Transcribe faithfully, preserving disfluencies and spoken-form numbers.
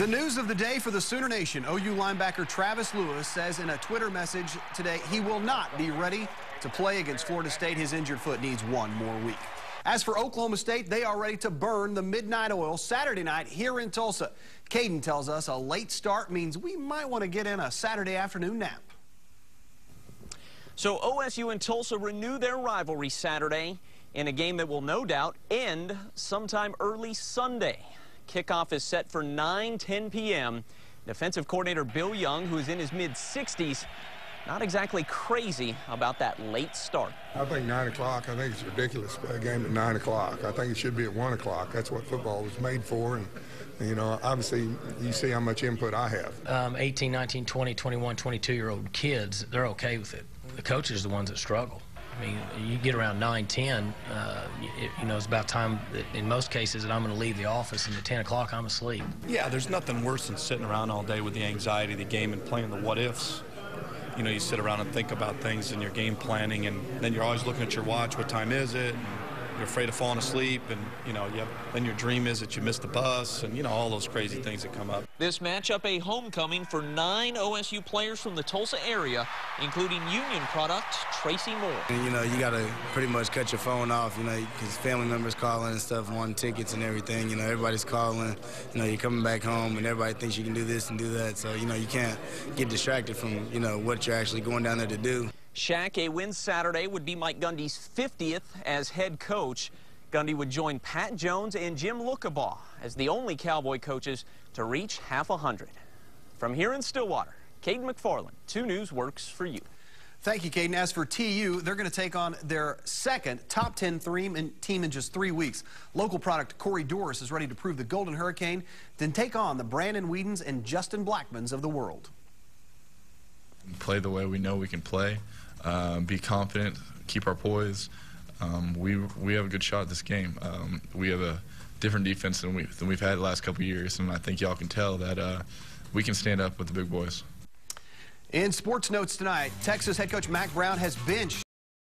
The news of the day for the Sooner Nation. O U linebacker Travis Lewis says in a Twitter message today he will not be ready to play against Florida State. His injured foot needs one more week. As for Oklahoma State, they are ready to burn the midnight oil Saturday night here in Tulsa. Caden tells us a late start means we might want to get in a Saturday afternoon nap. So O S U and Tulsa renew their rivalry Saturday in a game that will no doubt end sometime early Sunday. Kickoff is set for nine ten p m Defensive coordinator Bill Young, who is in his mid sixties, not exactly crazy about that late start. I think nine o'clock, I think it's ridiculous to play a game at nine o'clock. I think it should be at one o'clock. That's what football was made for. And, you know, obviously, you see how much input I have. Um, eighteen, nineteen, twenty, twenty-one, twenty-two-year-old kids, they're okay with it. The coaches are the ones that struggle. I mean, you get around nine, ten, uh, you, you know, it's about time that in most cases that I'm going to leave the office, and at ten o'clock I'm asleep. Yeah, there's nothing worse than sitting around all day with the anxiety of the game and playing the what-ifs. You know, you sit around and think about things in your game planning, and then you're always looking at your watch, what time is it? You're afraid of falling asleep, and, you know, you have, then your dream is that you missed the bus, and, you know, all those crazy things that come up. This matchup a homecoming for nine O S U players from the Tulsa area, including Union product Tracy Moore. And, you know, you got to pretty much cut your phone off, you know, because family members calling and stuff, wanting tickets and everything. You know, everybody's calling. You know, you're coming back home, and everybody thinks you can do this and do that. So, you know, you can't get distracted from, you know, what you're actually going down there to do. Shaq, a win Saturday would be Mike Gundy's fiftieth as head coach. Gundy would join Pat Jones and Jim Lukabaugh as the only Cowboy coaches to reach half a hundred. From here in Stillwater, Caden McFarland, two News works for you. Thank you, Caden. As for T U, they're going to take on their second top ten team in just three weeks. Local product Corey Doris is ready to prove the Golden Hurricane, then take on the Brandon Whedons and Justin Blackmans of the world. Play the way we know we can play. Uh, be confident, keep our poise. Um, we we have a good shot at this game. Um, we have a different defense than, we, than we've had the last couple of years, and I think y'all can tell that uh, we can stand up with the big boys. In sports notes tonight, Texas head coach Mack Brown has benched